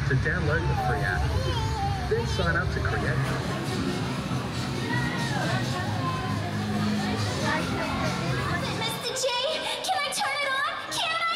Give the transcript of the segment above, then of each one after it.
to download the free app. Then sign up to create. Mr. J, can I turn it on? Can I?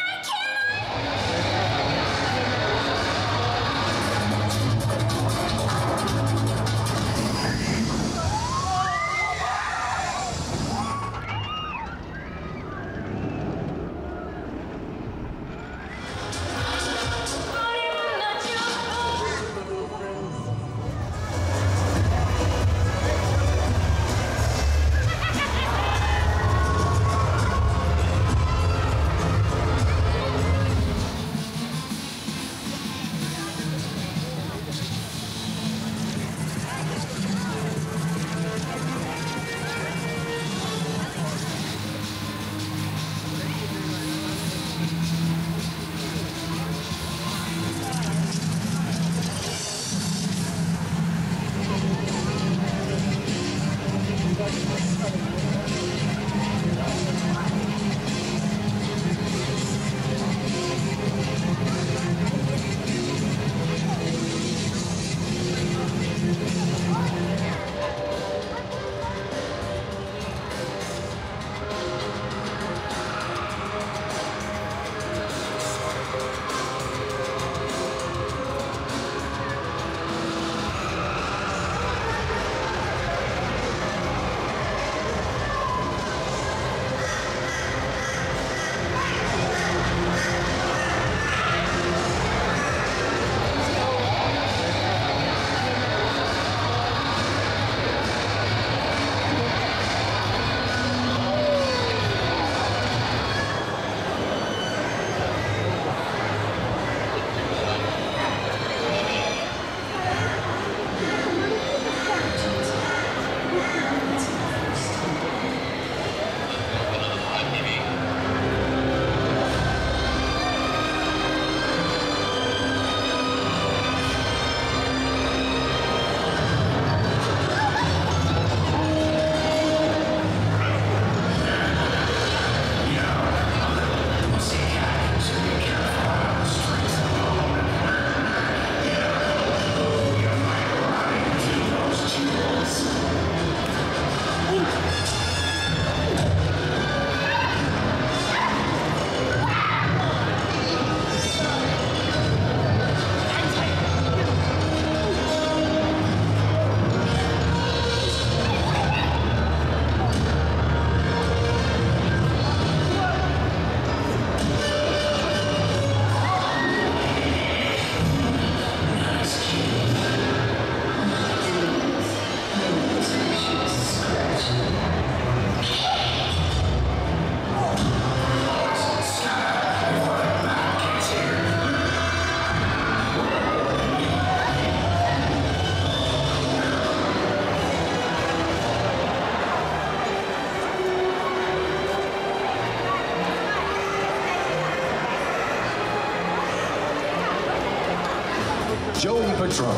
Joey Patrol.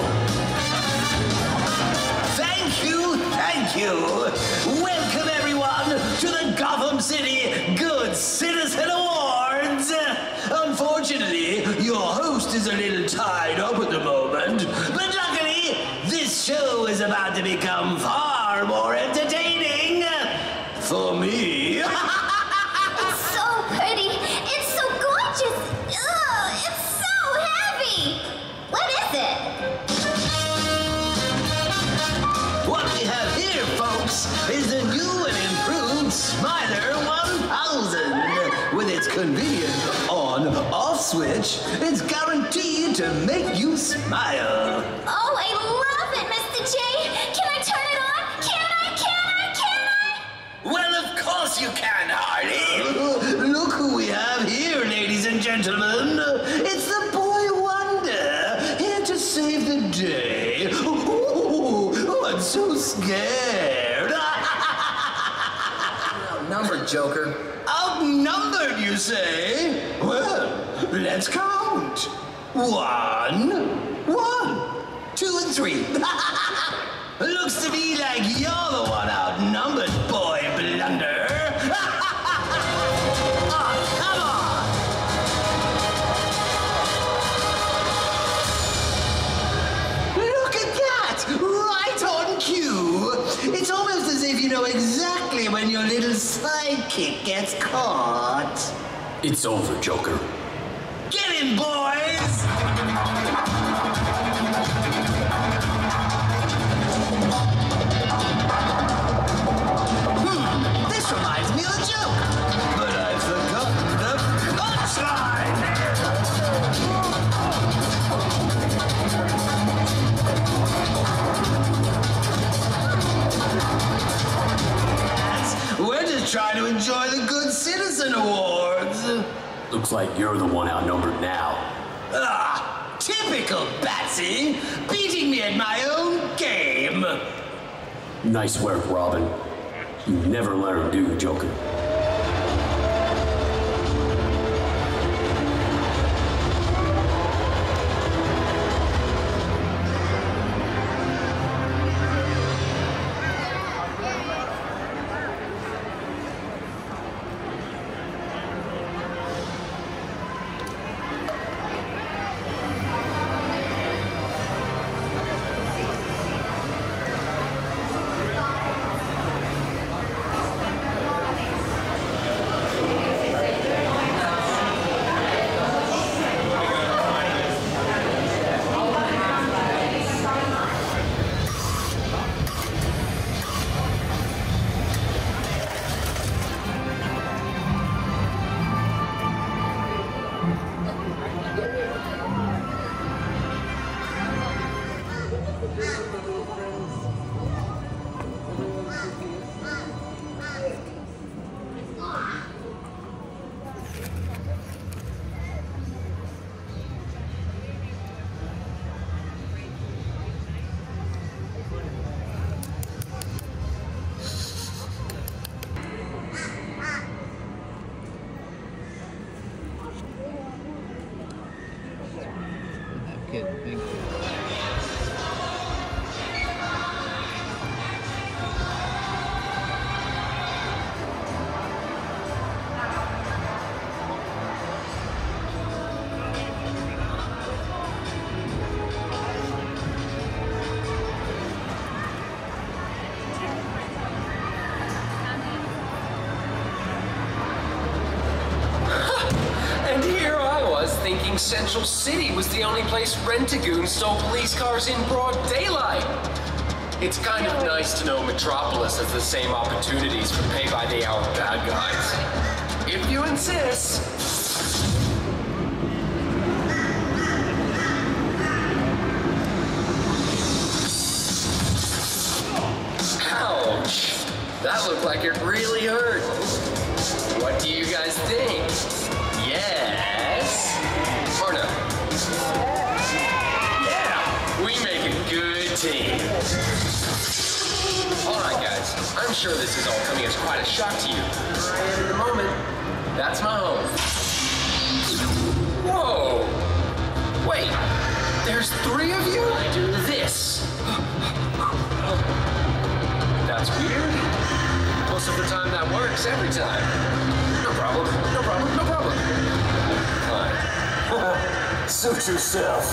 Thank you. Welcome everyone to the Gotham City Good Citizen Awards. Unfortunately, your host is a little tied up at the moment, but luckily, this show is about to become far more entertaining for me. It's so pretty. It's so gorgeous. Ugh, it's so heavy. What is it? What we have here, folks, is the new and improved Smiler 1000. With its convenient on-off switch, it's guaranteed to make you smile. Oh, I love it, Mr. J. Can I turn it on? Can I? Well, of course you can, Harley. Look who we have here, ladies and gentlemen. It's the Boy Wonder, here to save the day. Oh, I'm so scared. Outnumbered, Joker. Outnumbered, you say? Well, let's count. 1, 2, and 3. Looks to me like you're the one outnumbered, Boy Blunder. Oh, come on. sidekick gets caught. It's over, Joker. Get him, boys! This reminds me of a joke, but I've forgotten the punchline! We're just trying to enjoy the Good Citizen Awards. Looks like you're the one outnumbered now. Ah, typical Batsy, beating me at my own game. Nice work, Robin. You never learn, do you, Joker? Thinking Central City was the only place Rent-A-Goon stole police cars in broad daylight. It's kind of nice to know Metropolis has the same opportunities for pay-by-the-hour bad guys. If you insist. Ouch! That looked like it really hurt. What do you guys think? Yes? Or no? Yeah, we make a good team. Alright guys, I'm sure this is all coming as quite a shock to you. And in the moment, that's my home. Whoa! Wait, there's 3 of you? I do this. That's weird. Most of the time that works, every time. No problem, no problem, no problem. Fine. Suit yourself.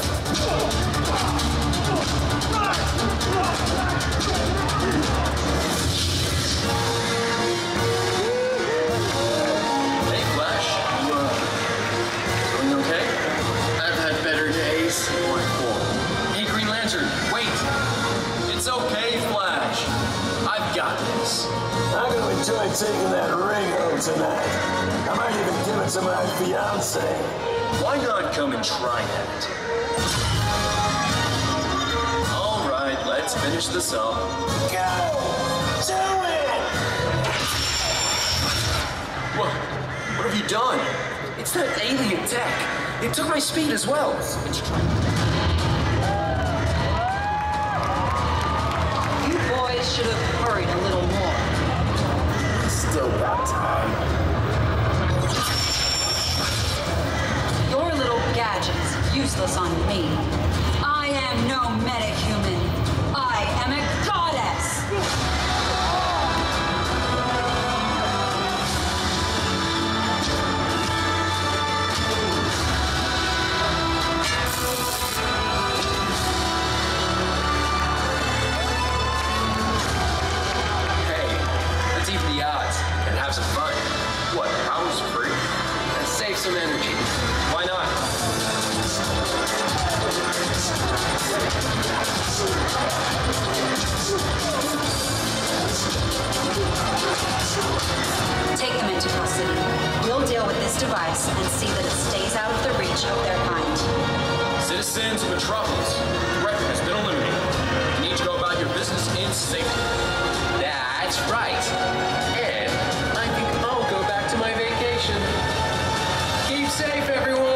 Hey, Flash. Doing okay? I've had better days. Hey, Green Lantern, wait. It's okay, Flash. I've got this. I'm gonna enjoy taking that ring home tonight. I might even give it to my fiancée. Why not come and try that? All right, let's finish this up. Go! Do it! What have you done? It's that alien tech. It took my speed as well. You boys should have hurried a little more. Still got time. Your little gadget is useless on me. I am no metahuman. I am a goddess. Hey, let's even the odds and have some fun. device and see that it stays out of the reach of their kind. Citizens of Metropolis, the threat has been eliminated. You need to go about your business in safety. That's right. And I think I'll go back to my vacation. Keep safe, everyone!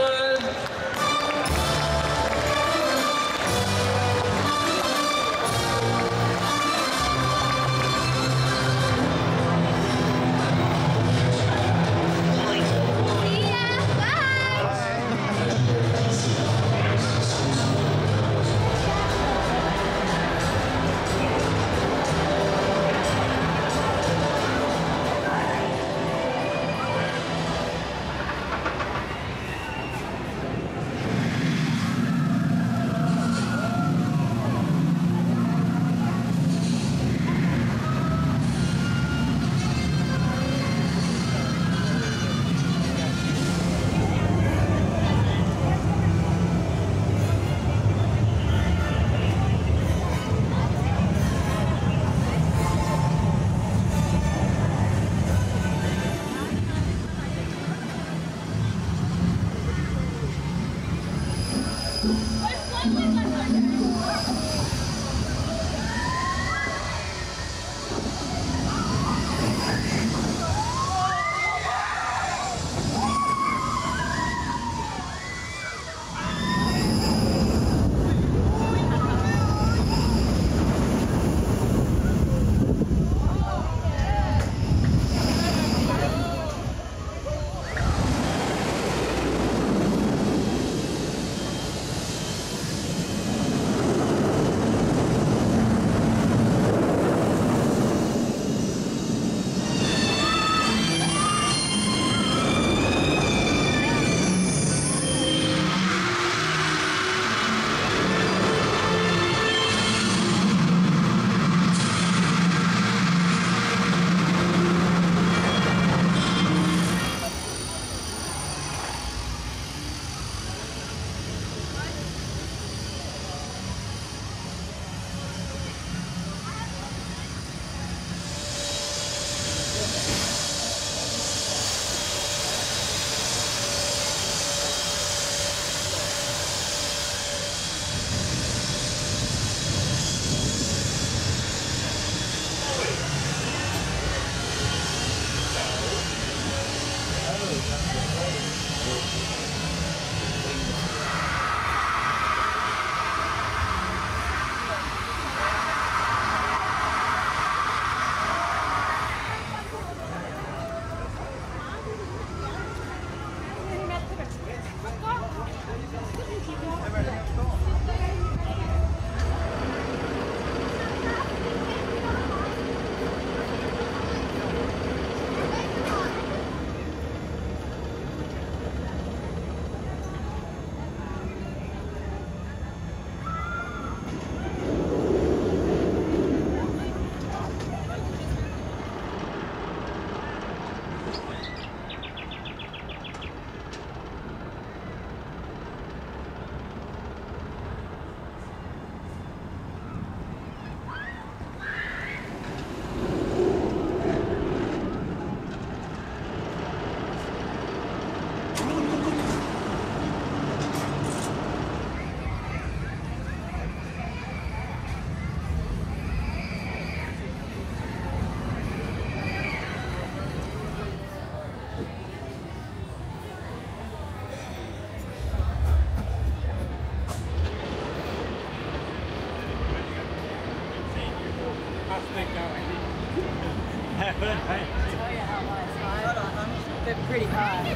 They're pretty high.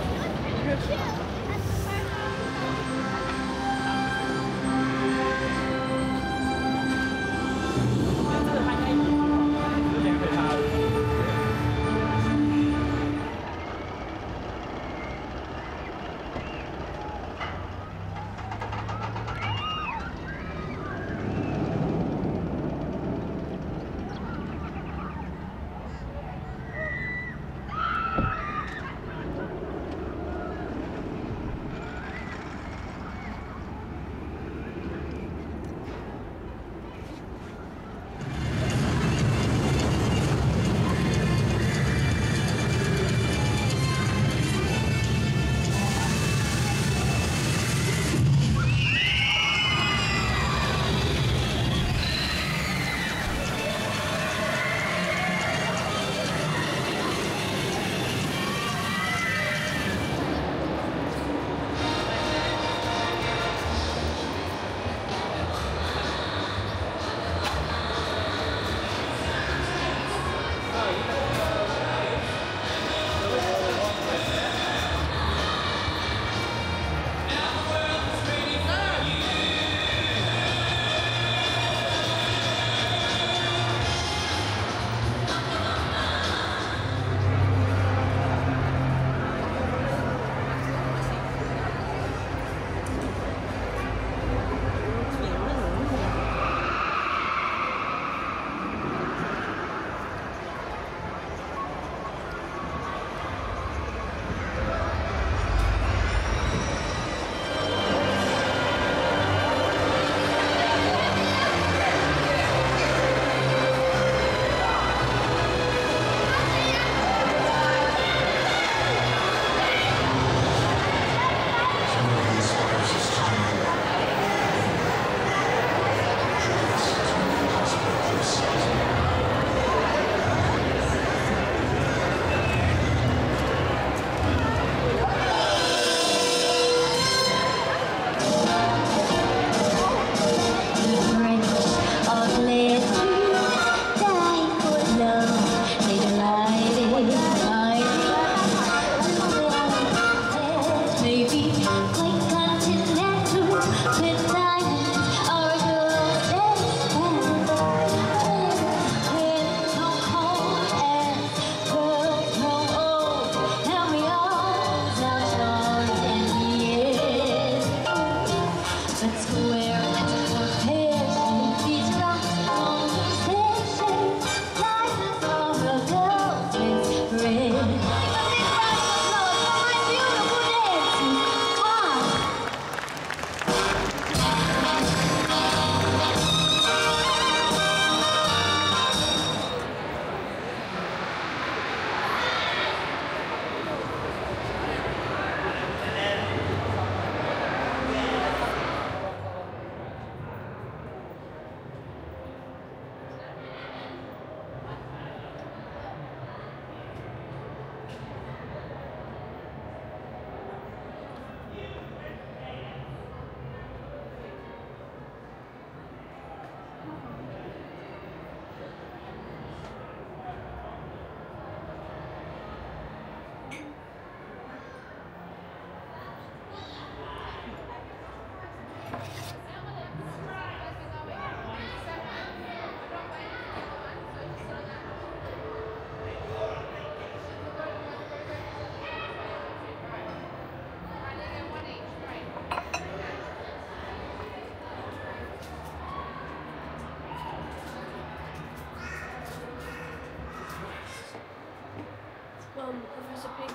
Professor Pig.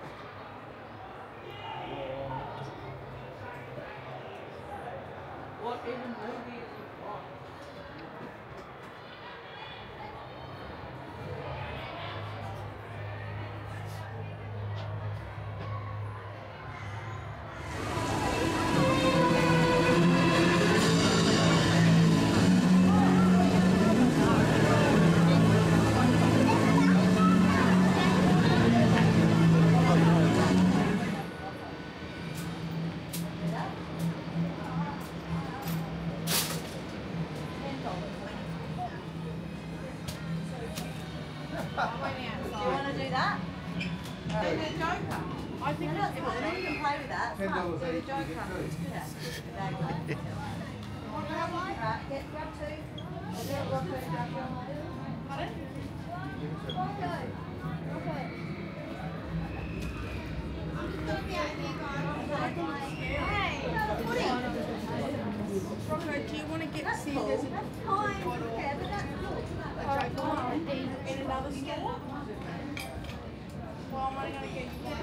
What even movie is it from? Do you want to get see if there's a in another store? Well, I'm only going to get you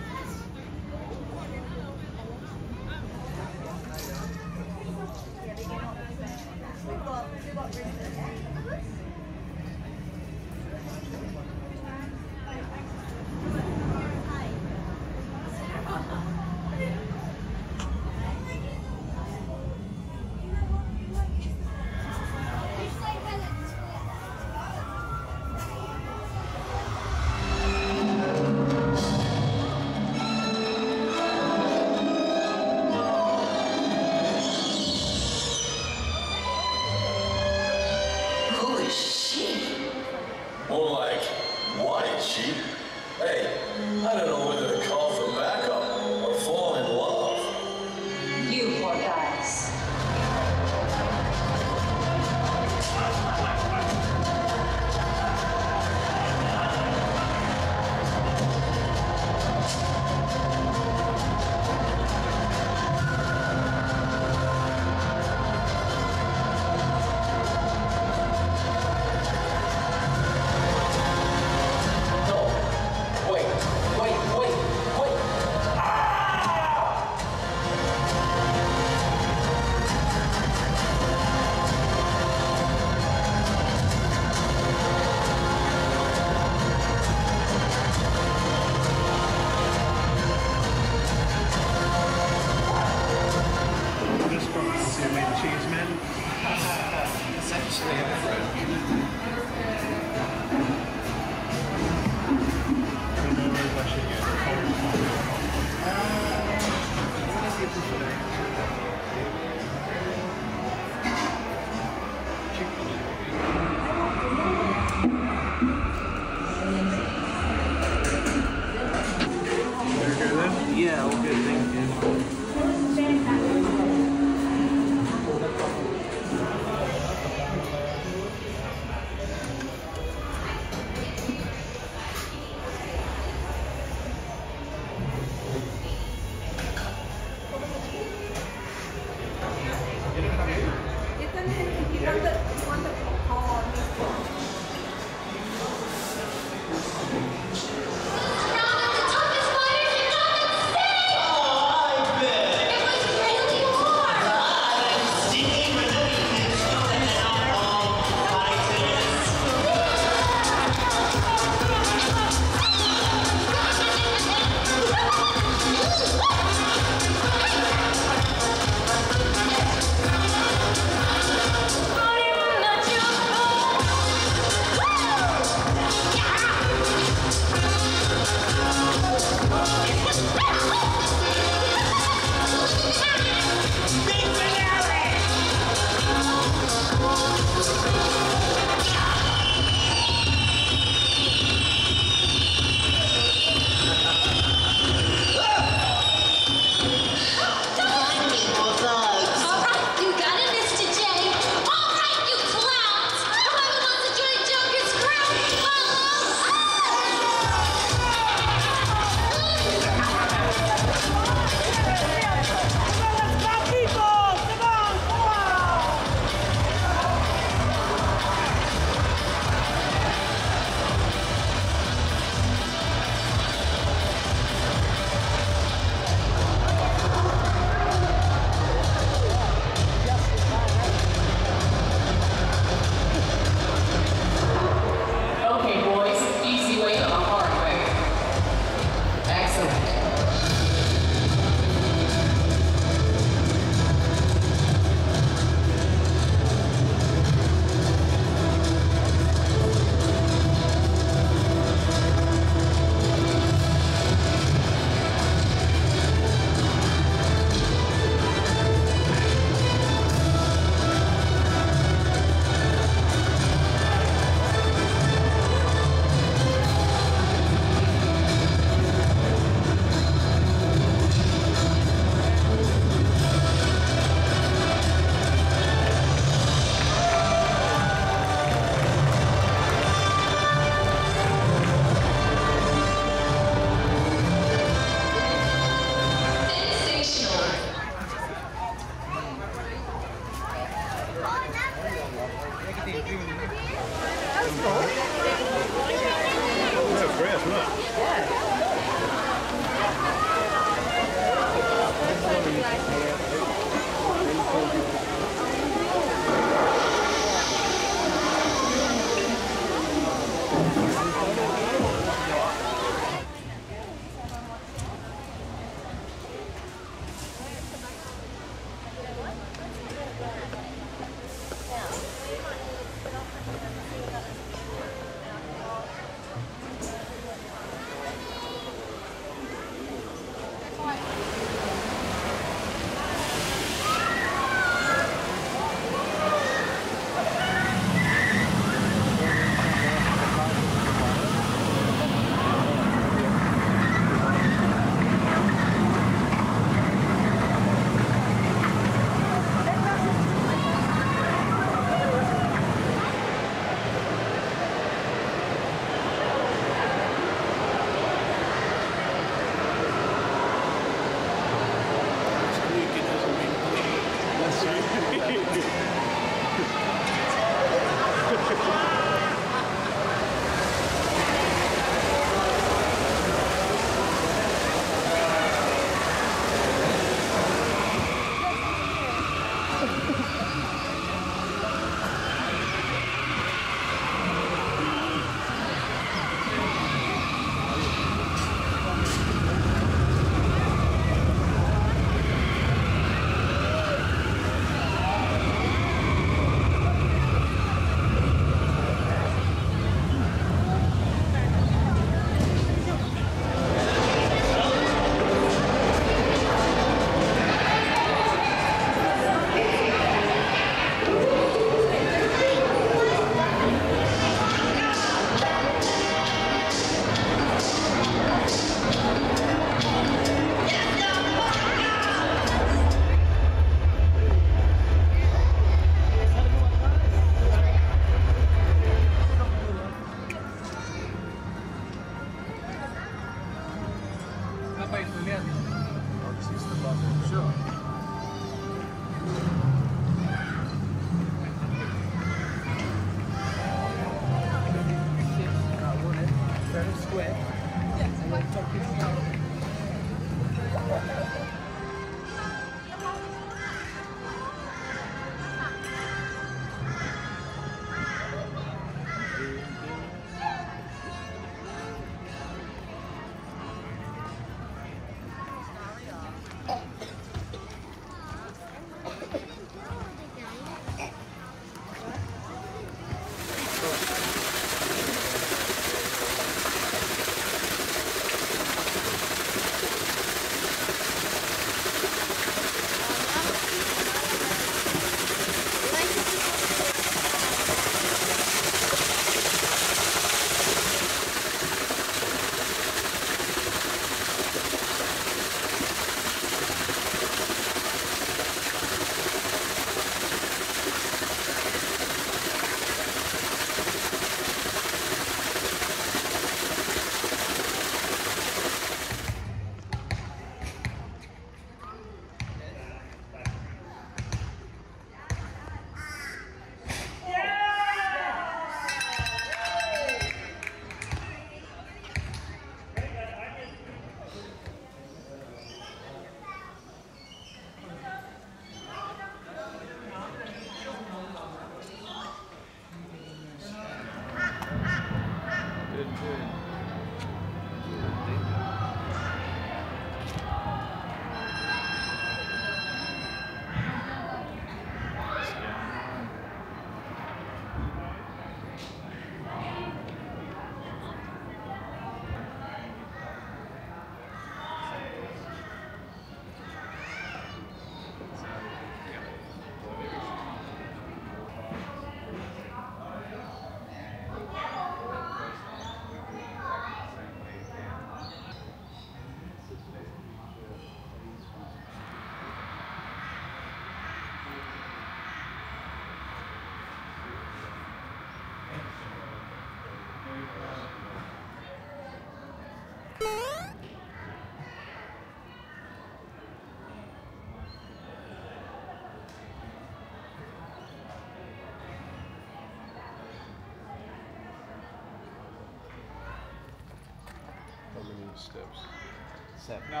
steps. 7. No.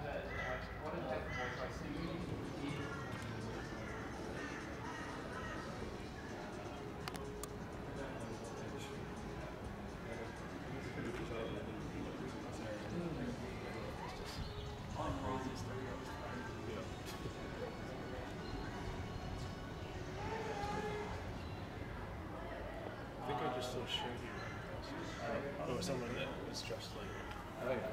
I think I just still showed you. Oh, someone that was dressed like. Oh, yeah.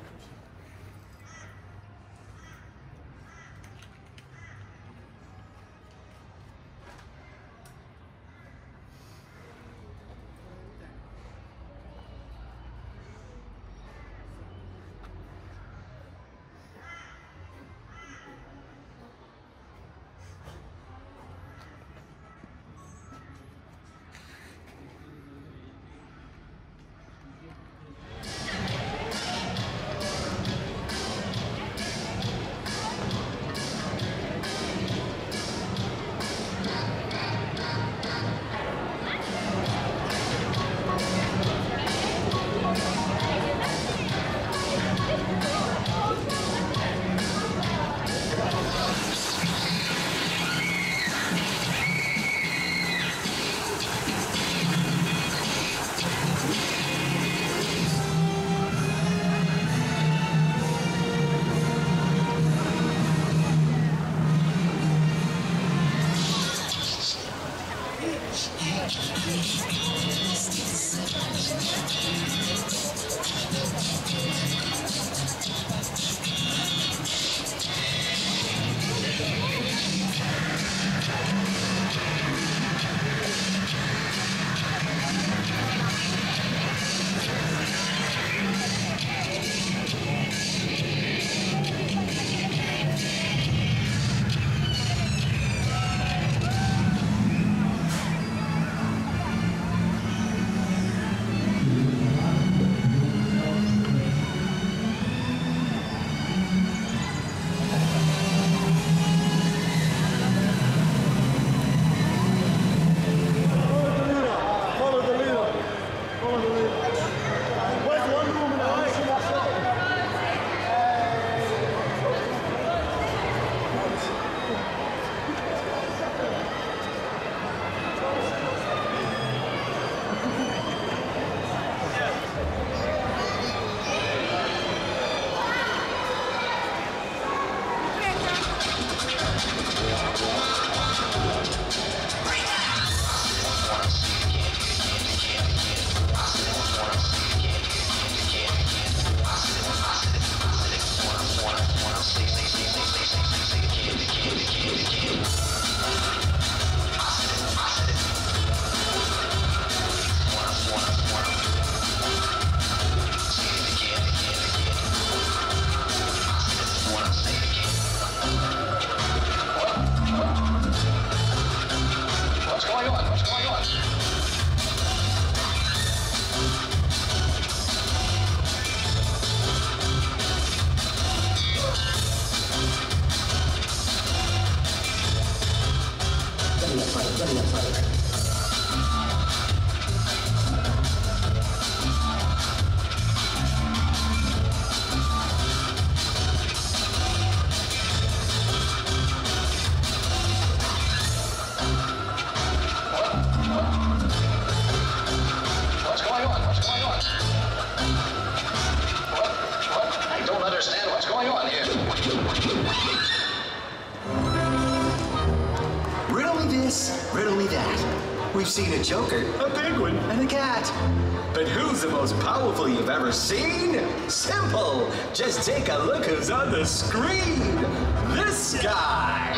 Riddle me that. We've seen a Joker, a penguin, and a cat. But who's the most powerful you've ever seen? Simple! Just take a look who's on the screen! This guy!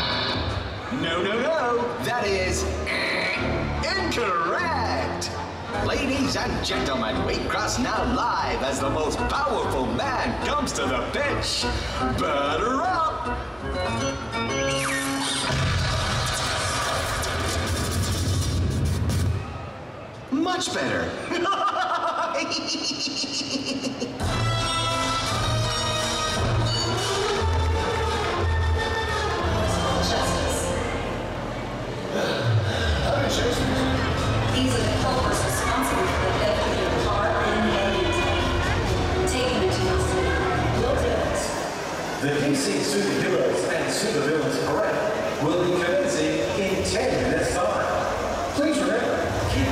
No. That is incorrect! Ladies and gentlemen, Waycross now live as the most powerful man comes to the pitch. Batter up! Much better. These are the culprits responsible for the death of your car and the tank. Taking it to DC Superheroes and Supervillains Parade will be commencing in 10 minutes time. Please remember,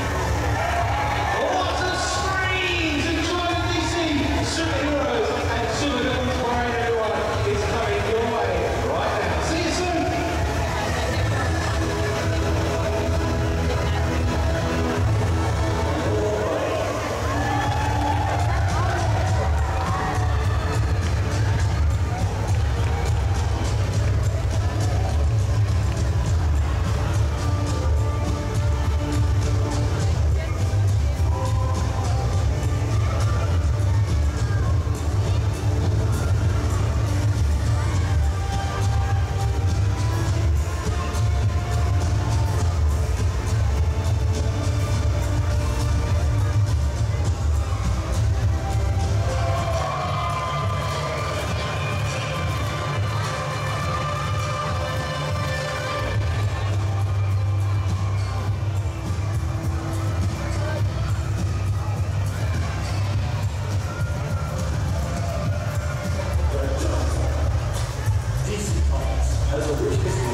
lots of screens! Enjoy the DC Superheroes and Supervillains Parade, everyone. It's coming your way right now. See you soon! Has a wish